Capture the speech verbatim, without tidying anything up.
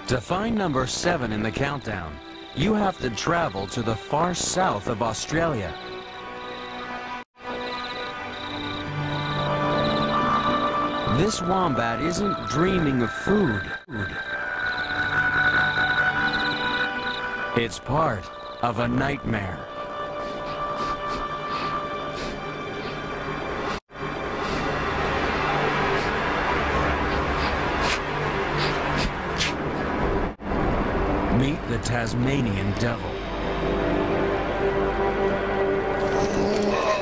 To find number seven in the countdown, you have to travel to the far south of Australia. This wombat isn't dreaming of food. It's part of a nightmare. Meet the Tasmanian Devil.